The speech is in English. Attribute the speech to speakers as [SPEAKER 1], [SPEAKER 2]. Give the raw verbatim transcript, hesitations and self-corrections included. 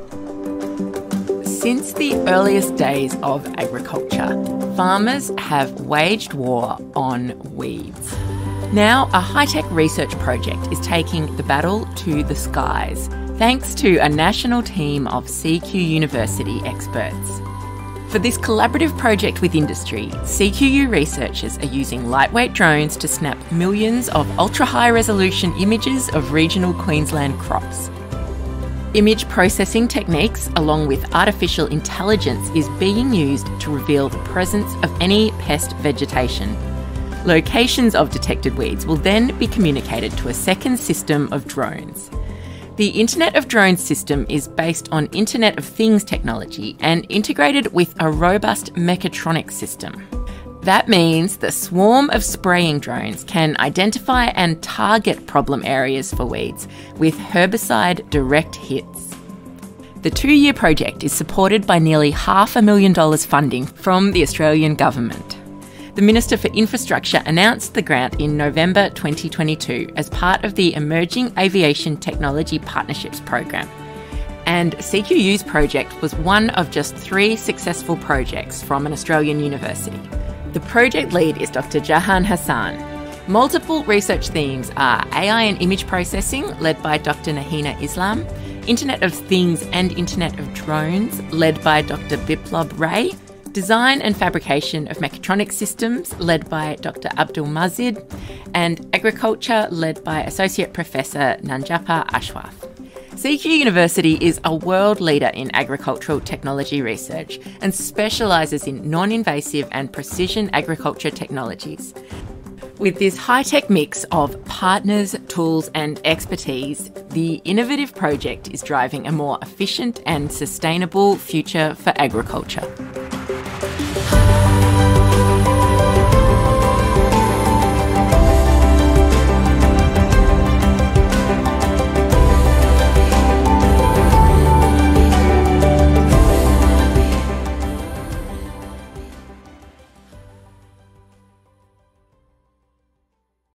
[SPEAKER 1] Since the earliest days of agriculture, farmers have waged war on weeds. Now, a high-tech research project is taking the battle to the skies, thanks to a national team of C Q University experts. For this collaborative project with industry, C Q U researchers are using lightweight drones to snap millions of ultra-high resolution images of regional Queensland crops. Image processing techniques, along with artificial intelligence, is being used to reveal the presence of any pest vegetation. Locations of detected weeds will then be communicated to a second system of drones. The Internet of Drones system is based on Internet of Things technology and integrated with a robust mechatronic system. That means the swarm of spraying drones can identify and target problem areas for weeds with herbicide direct hits. The two-year project is supported by nearly half a million dollars funding from the Australian government. The Minister for Infrastructure announced the grant in November twenty twenty-two as part of the Emerging Aviation Technology Partnerships Program. And C Q U's project was one of just three successful projects from an Australian university. The project lead is Doctor Jahan Hassan. Multiple research themes are A I and image processing, led by Doctor Nahina Islam, Internet of Things and Internet of Drones, led by Doctor Biplab Ray, Design and Fabrication of Mechatronic Systems, led by Doctor Abdul Mazid, and Agriculture, led by Associate Professor Nanjapa Ashwaf. C Q University is a world leader in agricultural technology research and specialises in non-invasive and precision agriculture technologies. With this high-tech mix of partners, tools and expertise, the innovative project is driving a more efficient and sustainable future for agriculture.